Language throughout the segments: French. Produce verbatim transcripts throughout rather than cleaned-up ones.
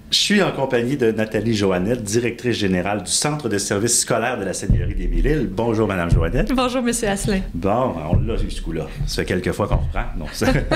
Je suis en compagnie de Nathalie Joannette, directrice générale du Centre de services scolaires de la Seigneurie des Mille-Îles. Bonjour, Madame Joannette. Bonjour, Monsieur Asselin. Bon, on l'a eu ce coup-là. Ça fait quelques fois qu'on reprend. Donc,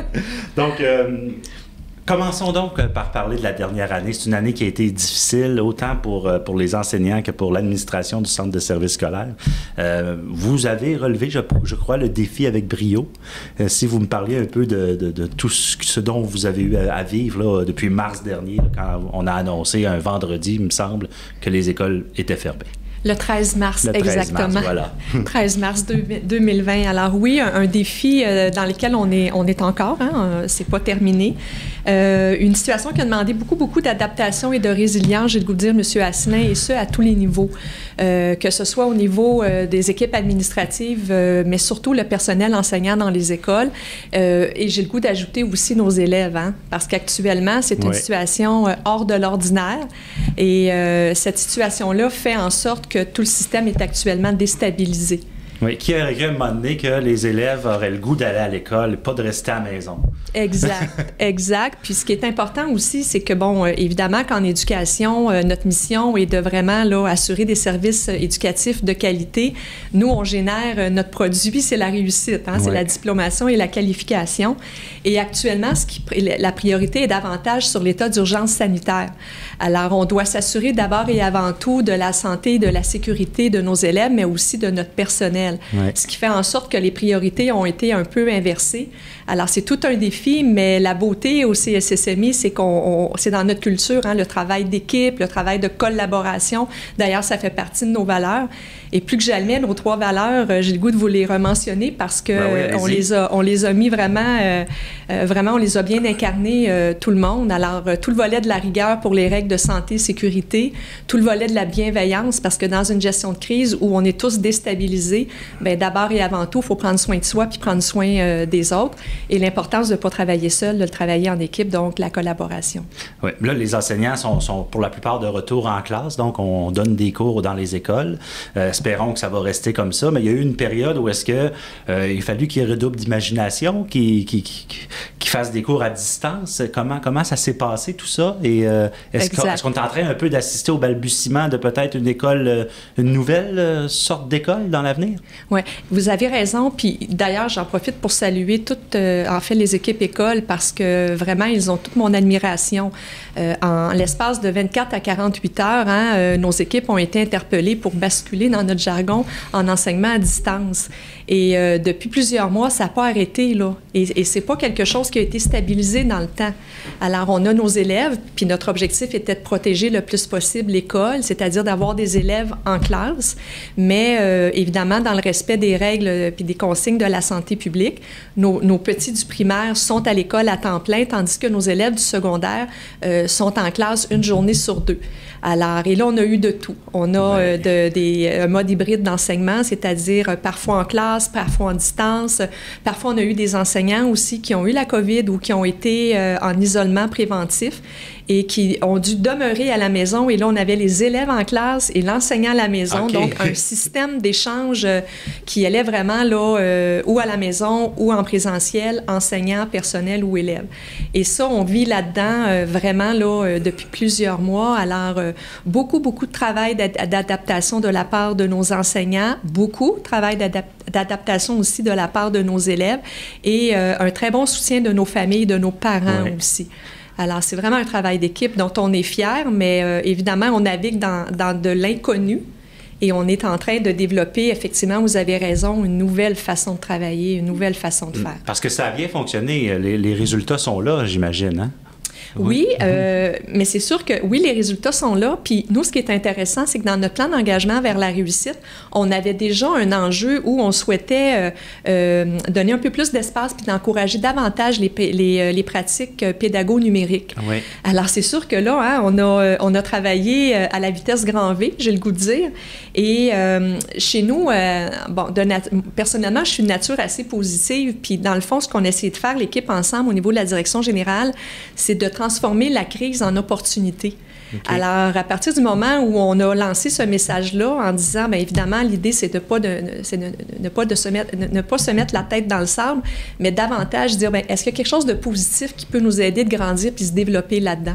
donc euh, commençons donc par parler de la dernière année. C'est une année qui a été difficile, autant pour, pour les enseignants que pour l'administration du Centre de services scolaires. Euh, vous avez relevé, je, je crois, le défi avec brio. Euh, si vous me parliez un peu de, de, de tout ce, ce dont vous avez eu à, à vivre là, depuis mars dernier, là, quand on a annoncé un vendredi, il me semble, que les écoles étaient fermées. Le treize mars, le treize exactement. Mars, voilà. treize mars deux mille vingt. Alors oui, un, un défi euh, dans lequel on est, on est encore, hein, c'est pas terminé. Euh, une situation qui a demandé beaucoup, beaucoup d'adaptation et de résilience, j'ai le goût de dire, M. Asselin, et ce, à tous les niveaux. Euh, que ce soit au niveau euh, des équipes administratives, euh, mais surtout le personnel enseignant dans les écoles. Euh, et j'ai le goût d'ajouter aussi nos élèves, hein, parce qu'actuellement, c'est une ouais. situation euh, hors de l'ordinaire. Et euh, cette situation-là fait en sorte que tout le système est actuellement déstabilisé. Oui, qui aurait cru à un moment donné que les élèves auraient le goût d'aller à l'école et pas de rester à la maison. Exact, exact. Puis ce qui est important aussi, c'est que, bon, euh, évidemment qu'en éducation, euh, notre mission est de vraiment là, assurer des services euh, éducatifs de qualité. Nous, on génère euh, notre produit, c'est la réussite, hein, ouais. c'est la diplomation et la qualification. Et actuellement, ce qui, la priorité est davantage sur l'état d'urgence sanitaire. Alors, on doit s'assurer d'abord et avant tout de la santé et de la sécurité de nos élèves, mais aussi de notre personnel. Ouais. Ce qui fait en sorte que les priorités ont été un peu inversées. Alors, c'est tout un défi, mais la beauté au C S S M I, c'est qu'on, on, c'est dans notre culture, hein, le travail d'équipe, le travail de collaboration. D'ailleurs, ça fait partie de nos valeurs. Et plus que jamais, nos trois valeurs, euh, j'ai le goût de vous les rementionner parce que ben oui, on les a, on les a mis vraiment, euh, euh, vraiment, on les a bien incarnées euh, tout le monde. Alors, euh, tout le volet de la rigueur pour les règles de santé et sécurité, tout le volet de la bienveillance, parce que dans une gestion de crise où on est tous déstabilisés, bien, d'abord et avant tout, il faut prendre soin de soi puis prendre soin euh, des autres. Et l'importance de ne pas travailler seul, de le travailler en équipe, donc la collaboration. Oui, là, les enseignants sont, sont pour la plupart de retour en classe, donc on donne des cours dans les écoles. Euh, espérons que ça va rester comme ça, mais il y a eu une période où est-ce que euh, il a fallu qu'ils redoublent d'imagination, qu'ils, qu'ils, qu'ils fassent des cours à distance. Comment, comment ça s'est passé, tout ça? Et euh, est-ce, qu'on, est-ce qu'on est en train un peu d'assister au balbutiement de peut-être une école, une nouvelle euh, sorte d'école dans l'avenir? Oui, vous avez raison. Puis d'ailleurs, j'en profite pour saluer toutes, euh, en fait, les équipes écoles parce que vraiment, ils ont toute mon admiration. Euh, en l'espace de vingt-quatre à quarante-huit heures, hein, euh, nos équipes ont été interpellées pour basculer dans notre jargon en enseignement à distance. Et euh, depuis plusieurs mois, ça n'a pas arrêté, là. Et, et c'est pas quelque chose qui a été stabilisé dans le temps. Alors, on a nos élèves, puis notre objectif était de protéger le plus possible l'école, c'est-à-dire d'avoir des élèves en classe, mais euh, évidemment dans le respect des règles puis des consignes de la santé publique. Nos, nos petits du primaire sont à l'école à temps plein, tandis que nos élèves du secondaire euh, sont en classe une journée sur deux. Alors, et là, on a eu de tout. On a euh, de, des, un mode hybride d'enseignement, c'est-à-dire euh, parfois en classe, parfois en distance. Parfois, on a eu des enseignants aussi qui ont eu la COVID ou qui ont été euh, en isolement préventif et qui ont dû demeurer à la maison. Et là, on avait les élèves en classe et l'enseignant à la maison. Okay. Donc, un système d'échange euh, qui allait vraiment là, euh, ou à la maison ou en présentiel, enseignant, personnel ou élève. Et ça, on vit là-dedans euh, vraiment là, euh, depuis plusieurs mois. Alors, euh, beaucoup, beaucoup de travail d'ad- d'adaptation de la part de nos enseignants, beaucoup de travail d'adap- d'adaptation aussi de la part de nos élèves et euh, un très bon soutien de nos familles, de nos parents ouais. aussi. Alors, c'est vraiment un travail d'équipe dont on est fiers, mais euh, évidemment, on navigue dans, dans de l'inconnu et on est en train de développer, effectivement, vous avez raison, une nouvelle façon de travailler, une nouvelle façon de faire. Parce que ça a bien fonctionné. Les, les résultats sont là, j'imagine, hein? Oui, euh, mais c'est sûr que oui, les résultats sont là. Puis nous, ce qui est intéressant, c'est que dans notre plan d'engagement vers la réussite, on avait déjà un enjeu où on souhaitait euh, euh, donner un peu plus d'espace puis d'encourager davantage les, les, les pratiques pédago-numériques. Oui. Alors, c'est sûr que là, hein, on, a, on a travaillé à la vitesse grand V, j'ai le goût de dire. Et euh, chez nous, euh, bon, de nat- personnellement, je suis de nature assez positive. Puis dans le fond, ce qu'on a essayé de faire, l'équipe ensemble, au niveau de la direction générale, c'est de transformer la crise en opportunité. Okay. Alors, à partir du moment où on a lancé ce message-là en disant, bien évidemment, l'idée, c'est de pas de, c'est de, ne pas de se mettre, ne, ne pas se mettre la tête dans le sable, mais davantage dire, bien, est-ce qu'il y a quelque chose de positif qui peut nous aider de grandir puis se développer là-dedans?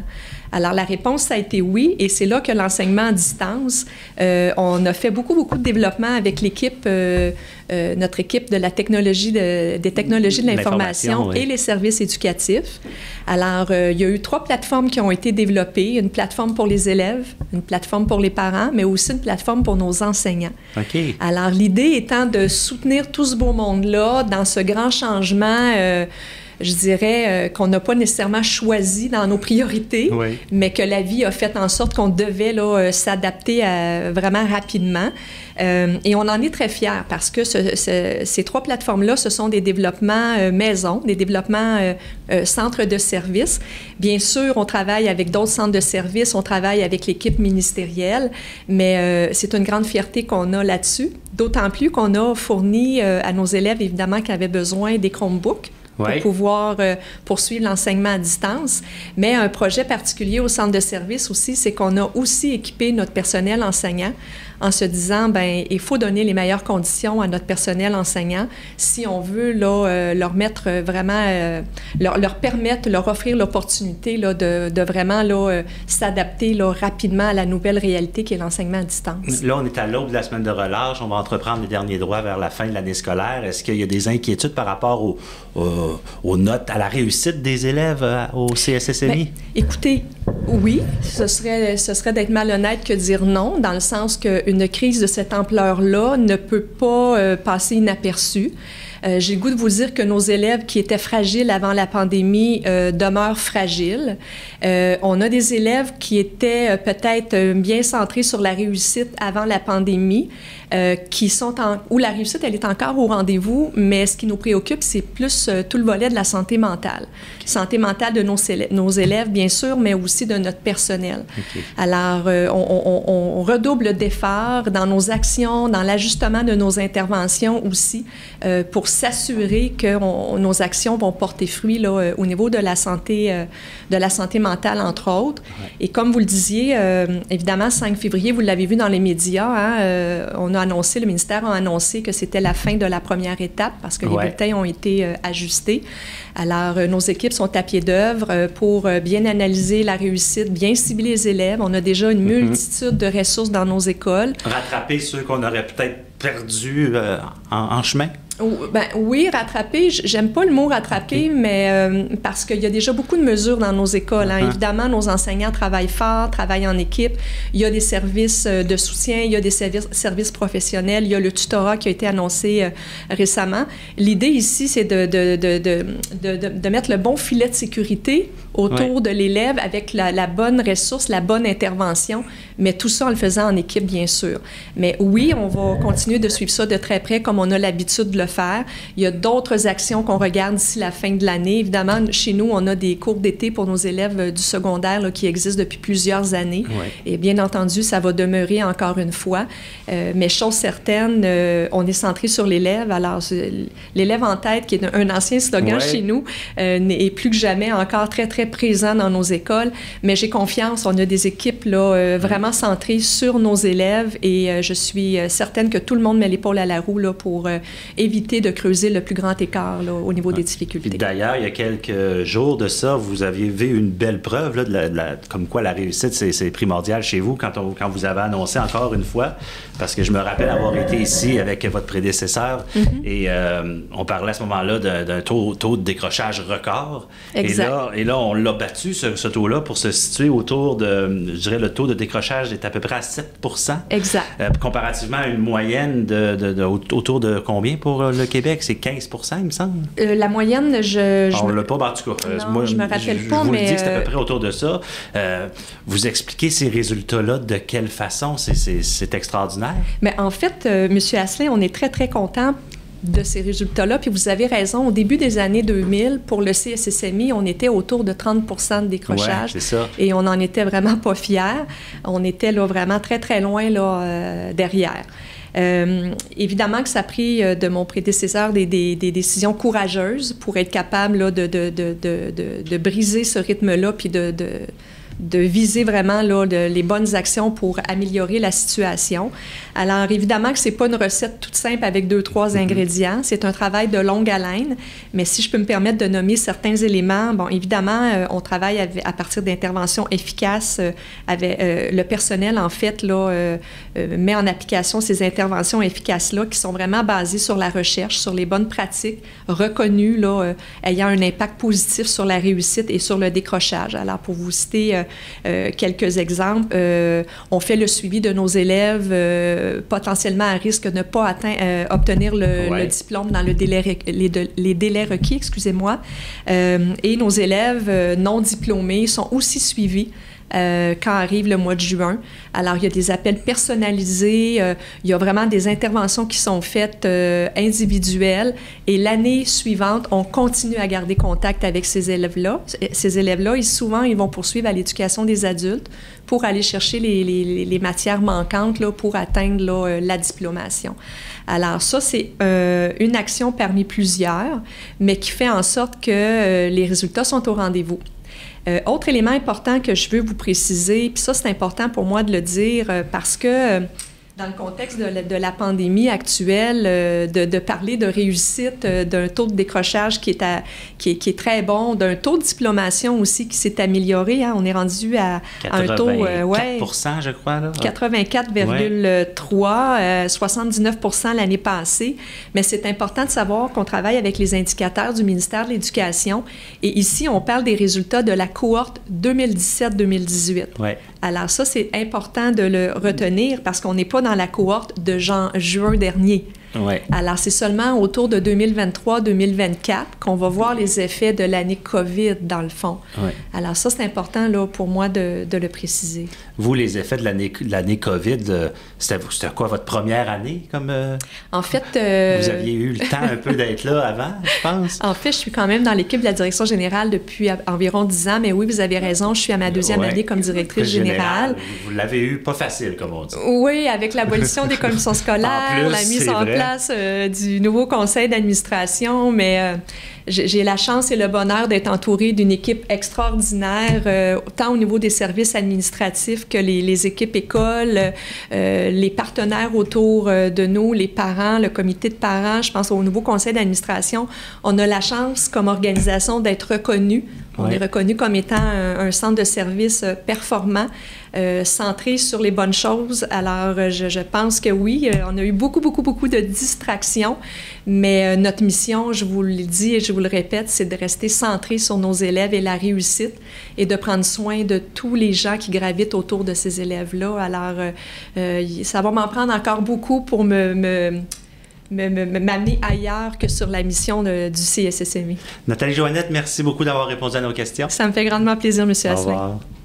Alors, la réponse, ça a été oui, et c'est là que l'enseignement à distance, euh, on a fait beaucoup, beaucoup de développement avec l'équipe, euh, euh, notre équipe de la technologie, de, des technologies de l'information oui. et les services éducatifs. Alors, euh, il y a eu trois plateformes qui ont été développées, une plateforme pour les élèves, une plateforme pour les parents, mais aussi une plateforme pour nos enseignants. OK. Alors, l'idée étant de soutenir tout ce beau monde-là dans ce grand changement, euh, je dirais, euh, qu'on n'a pas nécessairement choisi dans nos priorités, oui. mais que la vie a fait en sorte qu'on devait là, euh, s'adapter à, vraiment rapidement. Euh, et on en est très fiers parce que ce, ce, ces trois plateformes-là, ce sont des développements euh, maison, des développements euh, euh, centres de services. Bien sûr, on travaille avec d'autres centres de services, on travaille avec l'équipe ministérielle, mais euh, c'est une grande fierté qu'on a là-dessus, d'autant plus qu'on a fourni euh, à nos élèves, évidemment, qui avaient besoin des Chromebooks pour oui. pouvoir euh, poursuivre l'enseignement à distance. Mais un projet particulier au centre de service aussi, c'est qu'on a aussi équipé notre personnel enseignant en se disant, bien, il faut donner les meilleures conditions à notre personnel enseignant si on veut là, euh, leur mettre vraiment, euh, leur, leur permettre, leur offrir l'opportunité là, de, de vraiment là, euh, s'adapter là, rapidement à la nouvelle réalité qui est l'enseignement à distance. Là, on est à l'aube de la semaine de relâche. On va entreprendre les derniers droits vers la fin de l'année scolaire. Est-ce qu'il y a des inquiétudes par rapport au, au, aux notes, à la réussite des élèves au C S S M I? Bien, écoutez, oui, ce serait, ce serait d'être malhonnête que dire non, dans le sens qu'une crise de cette ampleur-là ne peut pas euh, passer inaperçue. Euh, j'ai le goût de vous dire que nos élèves qui étaient fragiles avant la pandémie euh, demeurent fragiles. Euh, on a des élèves qui étaient euh, peut-être euh, bien centrés sur la réussite avant la pandémie, euh, qui sont en, où la réussite, elle est encore au rendez-vous, mais ce qui nous préoccupe, c'est plus euh, tout le volet de la santé mentale. Okay. Santé mentale de nos, nos élèves, bien sûr, mais aussi de notre personnel. Okay. Alors, euh, on, on, on redouble d'efforts dans nos actions, dans l'ajustement de nos interventions aussi, euh, pour s'assurer que on, nos actions vont porter fruit là, euh, au niveau de la santé, euh, de la santé mentale, entre autres. Ouais. Et comme vous le disiez, euh, évidemment, cinq février, vous l'avez vu dans les médias, hein, euh, on a annoncé, le ministère a annoncé que c'était la fin de la première étape parce que ouais. les bulletins ont été euh, ajustés. Alors, euh, nos équipes sont à pied d'œuvre euh, pour euh, bien analyser la réussite, bien cibler les élèves. On a déjà une mm-hmm. multitude de ressources dans nos écoles. Rattraper ceux qu'on aurait peut-être perdus euh, en, en chemin? Ben, oui, rattraper, j'aime pas le mot rattraper, okay. mais euh, parce qu'il y a déjà beaucoup de mesures dans nos écoles. Hein. Uh-huh. Évidemment, nos enseignants travaillent fort, travaillent en équipe. Il y a des services de soutien, il y a des services, services professionnels, il y a le tutorat qui a été annoncé euh, récemment. L'idée ici, c'est de, de, de, de, de, de, de mettre le bon filet de sécurité autour ouais. de l'élève avec la, la bonne ressource, la bonne intervention, mais tout ça en le faisant en équipe, bien sûr. Mais oui, on va continuer de suivre ça de très près comme on a l'habitude de le faire. Il y a d'autres actions qu'on regarde d'ici la fin de l'année. Évidemment, chez nous, on a des cours d'été pour nos élèves du secondaire là, qui existent depuis plusieurs années. Ouais. Et bien entendu, ça va demeurer encore une fois. Euh, mais chose certaine, euh, on est centré sur l'élève. Alors, l'élève en tête, qui est un ancien slogan ouais. chez nous, euh, est plus que jamais encore très, très présent dans nos écoles. Mais j'ai confiance, on a des équipes là, euh, vraiment centrées sur nos élèves et euh, je suis certaine que tout le monde met l'épaule à la roue là, pour euh, éviter de creuser le plus grand écart là, au niveau des difficultés. D'ailleurs, il y a quelques jours de ça, vous aviez vu une belle preuve là, de la, de la, comme quoi la réussite, c'est primordial chez vous quand, on, quand vous avez annoncé encore une fois, parce que je me rappelle avoir été ici avec votre prédécesseur mm-hmm. et euh, on parlait à ce moment-là d'un taux, taux de décrochage record. Exact. Et là, et là on l'a battu, ce, ce taux-là, pour se situer autour de, je dirais, le taux de décrochage est à peu près à sept pour cent. Exact. Euh, comparativement à une moyenne de, de, de, autour de combien pour le Québec? C'est quinze pour cent, il me semble? Euh, la moyenne, je... je on ne l'a pas, en tout cas. Non, moi, je me rappelle je, pas, je vous mais... le dis que c'est à peu près autour de ça. Euh, vous expliquez ces résultats-là de quelle façon? C'est extraordinaire. Mais en fait, euh, M. Asselin, on est très, très content de ces résultats-là. Puis vous avez raison, au début des années deux mille, pour le C S S M I, on était autour de trente pour cent de décrochage. Ouais, c'est ça. Et on n'en était vraiment pas fiers. On était là vraiment très, très loin là, euh, derrière. Euh, évidemment que ça a pris euh, de mon prédécesseur des, des, des décisions courageuses pour être capable là, de, de, de, de, de, de briser ce rythme-là puis de, de de viser vraiment là, de, les bonnes actions pour améliorer la situation. Alors, évidemment que c'est pas une recette toute simple avec deux, trois mm-hmm. ingrédients. C'est un travail de longue haleine, mais si je peux me permettre de nommer certains éléments, bon, évidemment, euh, on travaille avec, à partir d'interventions efficaces. Euh, avec, euh, le personnel, en fait, là, euh, euh, met en application ces interventions efficaces-là qui sont vraiment basées sur la recherche, sur les bonnes pratiques reconnues, là, euh, ayant un impact positif sur la réussite et sur le décrochage. Alors, pour vous citer euh, euh, quelques exemples, euh, on fait le suivi de nos élèves euh, potentiellement à risque de ne pas atteindre, euh, obtenir le, ouais. le diplôme dans le délai, les, de, les délais requis, excusez-moi. Euh, et nos élèves euh, non diplômés sont aussi suivis Euh, quand arrive le mois de juin. Alors, il y a des appels personnalisés, euh, il y a vraiment des interventions qui sont faites euh, individuelles et l'année suivante, on continue à garder contact avec ces élèves-là. Ces élèves-là, ils, souvent, ils vont poursuivre à l'éducation des adultes pour aller chercher les, les, les matières manquantes là, pour atteindre là, la diplomation. Alors ça, c'est euh, une action parmi plusieurs, mais qui fait en sorte que euh, les résultats sont au rendez-vous. Euh, autre élément important que je veux vous préciser, puis ça, c'est important pour moi de le dire euh, parce que euh, dans le contexte de la, de la pandémie actuelle, euh, de, de parler de réussite, euh, d'un taux de décrochage qui est, à, qui est, qui est très bon, d'un taux de diplomation aussi qui s'est amélioré. Hein, on est rendu à, à un taux... Euh, ouais, quatre pour cent, je crois. Là. quatre-vingt-quatre virgule trois, ouais. euh, soixante-dix-neuf pour cent l'année passée. Mais c'est important de savoir qu'on travaille avec les indicateurs du ministère de l'Éducation. Et ici, on parle des résultats de la cohorte deux mille dix-sept deux mille dix-huit. Ouais. Alors ça, c'est important de le retenir parce qu'on n'est pas dans la cohorte de juin, juin dernier. Ouais. Alors, c'est seulement autour de deux mille vingt-trois deux mille vingt-quatre qu'on va voir les effets de l'année COVID, dans le fond. Ouais. Alors, ça, c'est important là, pour moi de, de le préciser. Vous, les effets de l'année, l'année COVID, euh, c'était, c'était quoi, votre première année? Comme, euh, en fait... Euh, vous aviez eu le temps un peu d'être là avant, je pense? En fait, je suis quand même dans l'équipe de la direction générale depuis environ dix ans, mais oui, vous avez raison, je suis à ma deuxième ouais. année comme directrice générale. générale. Vous l'avez eu pas facile, comme on dit. Oui, avec l'abolition des commissions scolaires, en plus, la mise en vrai. place euh, du nouveau conseil d'administration, mais euh, j'ai, j'ai la chance et le bonheur d'être entourée d'une équipe extraordinaire, euh, tant au niveau des services administratifs que les, les équipes écoles, euh, les partenaires autour euh, de nous, les parents, le comité de parents. Je pense au nouveau conseil d'administration. On a la chance, comme organisation, d'être reconnus. On ouais. est reconnu comme étant un, un centre de services performant, euh, centré sur les bonnes choses. Alors, je, je pense que oui, euh, on a eu beaucoup, beaucoup, beaucoup de distractions, mais euh, notre mission, je vous le dis et je vous le répète, c'est de rester centré sur nos élèves et la réussite et de prendre soin de tous les gens qui gravitent autour de ces élèves-là. Alors, euh, euh, ça va m'en prendre encore beaucoup pour me... me m'amener ailleurs que sur la mission de, du C S S M I. Nathalie Joannette, merci beaucoup d'avoir répondu à nos questions. Ça me fait grandement plaisir, M. Asselin. Au revoir.